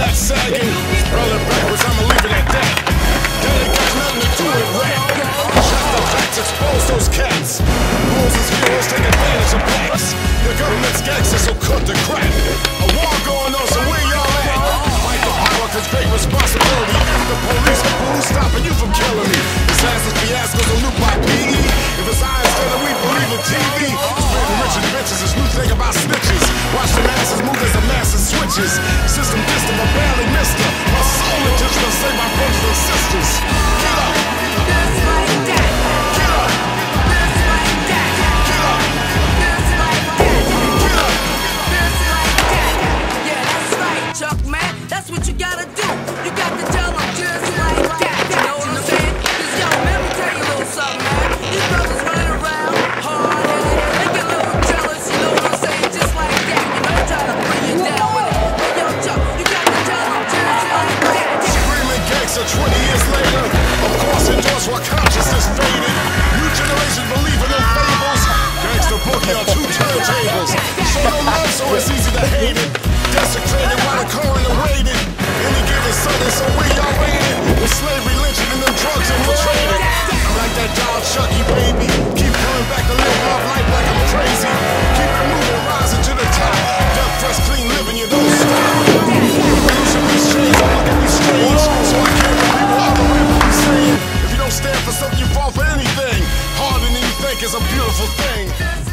fat sagging. Spelling backwards, I'ma leave it at that. That ain't got nothing to do with rap. Shut the facts, expose those cats. Rules and heroes take advantage of blacks. The government's gangsters, so cut the crap. A war going on, so where y'all at? Fight the power, cause great responsibility. The police are who's stopping you from killing me. Disasters, fiascos, a loop by PE. If it's I instead of we believe in TV. Spreading rich and bitches, this new thing about snitches. Watch the masses move as the masses switches. System distant, but barely missed her. My soul is just gonna save my brothers and sisters. Get up! Just like that. Get up! Just like that. Get up! Just like that. Get up! Just like that. Yeah, that's right, Chuck, man. That's what you gotta do. You got to tell them just like that. You know what I'm saying? 'Cause yo, man, let me tell you a little something, man. These brothers running around hard-headed. They get a little jealous, you know what I'm saying? Just like that. You know, trying to bring you down with it. But yo, Chuck, you got to tell them just like that. Screaming gangster 20 years later. Of course, endorsed while consciousness faded. New generation believing in fables. Gangster boogie on 2 turntables. Show no love, so it's easy to hate it. Desecrated while the coroner waited. Any given Sunday, so we all waited. With slavery, lynching, and them drugs infiltrated. I'm like that dog Chucky, baby. Keep coming back to live my life like I'm crazy. Keep it moving, rising to the top. Duck fresh, clean living, you don't stop. Revolution be strange, I'm looking be strange. So I can't repeat what other rappers be saying. If you don't stand for something, you fall for anything. Harder than you think is a beautiful thing.